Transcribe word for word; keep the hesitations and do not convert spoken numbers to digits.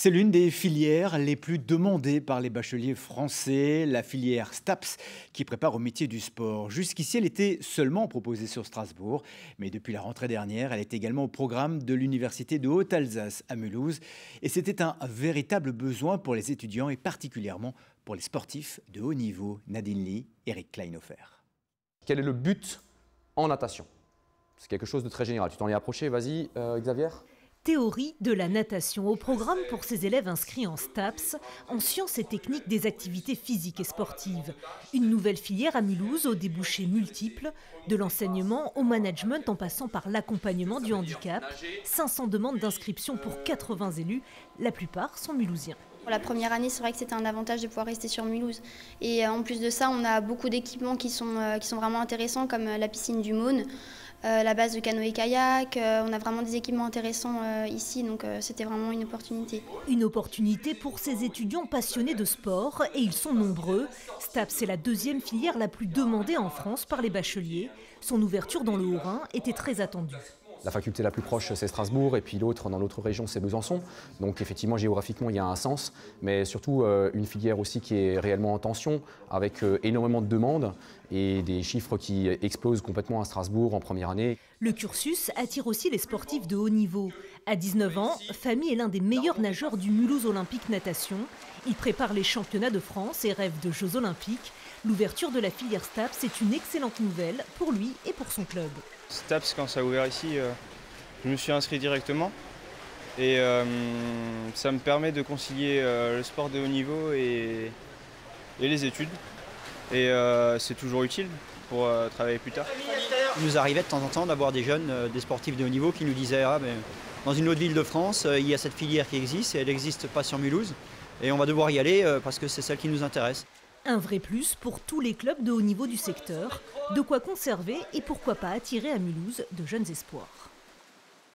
C'est l'une des filières les plus demandées par les bacheliers français, la filière STAPS, qui prépare au métier du sport. Jusqu'ici, elle était seulement proposée sur Strasbourg, mais depuis la rentrée dernière, elle est également au programme de l'Université de Haute-Alsace à Mulhouse. Et c'était un véritable besoin pour les étudiants et particulièrement pour les sportifs de haut niveau. Nadine Lee, Eric Kleinhofer. Quel est le but en natation? C'est quelque chose de très général. Tu t'en es approché, vas-y, euh, Xavier. Théorie de la natation au programme pour ces élèves inscrits en STAPS, en sciences et techniques des activités physiques et sportives. Une nouvelle filière à Mulhouse aux débouchés multiples, de l'enseignement au management en passant par l'accompagnement du handicap. cinq cents demandes d'inscription pour quatre-vingts élus, la plupart sont mulhousiens. Pour la première année, c'est vrai que c'était un avantage de pouvoir rester sur Mulhouse. Et en plus de ça, on a beaucoup d'équipements qui sont, qui sont vraiment intéressants, comme la piscine du Maune, euh, la base de canoë-kayak. Euh, on a vraiment des équipements intéressants euh, ici, donc euh, c'était vraiment une opportunité. Une opportunité pour ces étudiants passionnés de sport, et ils sont nombreux. STAPS est la deuxième filière la plus demandée en France par les bacheliers. Son ouverture dans le Haut-Rhin était très attendue. La faculté la plus proche, c'est Strasbourg, et puis l'autre, dans l'autre région, c'est Besançon. Donc effectivement, géographiquement, il y a un sens, mais surtout euh, une filière aussi qui est réellement en tension, avec euh, énormément de demandes et des chiffres qui explosent complètement à Strasbourg en première année. Le cursus attire aussi les sportifs de haut niveau. À dix-neuf ans, Famy est l'un des meilleurs nageurs du Mulhouse Olympique Natation. Il prépare les championnats de France et rêve de Jeux Olympiques. L'ouverture de la filière STAPS est une excellente nouvelle pour lui et pour son club. STAPS, quand ça a ouvert ici, euh, je me suis inscrit directement et euh, ça me permet de concilier euh, le sport de haut niveau et, et les études. Et euh, c'est toujours utile pour euh, travailler plus tard. Il nous arrivait de temps en temps d'avoir des jeunes, euh, des sportifs de haut niveau qui nous disaient ah, ben, dans une autre ville de France, euh, il y a cette filière qui existe et elle n'existe pas sur Mulhouse. Et on va devoir y aller euh, parce que c'est celle qui nous intéresse. Un vrai plus pour tous les clubs de haut niveau du secteur, de quoi conserver et pourquoi pas attirer à Mulhouse de jeunes espoirs.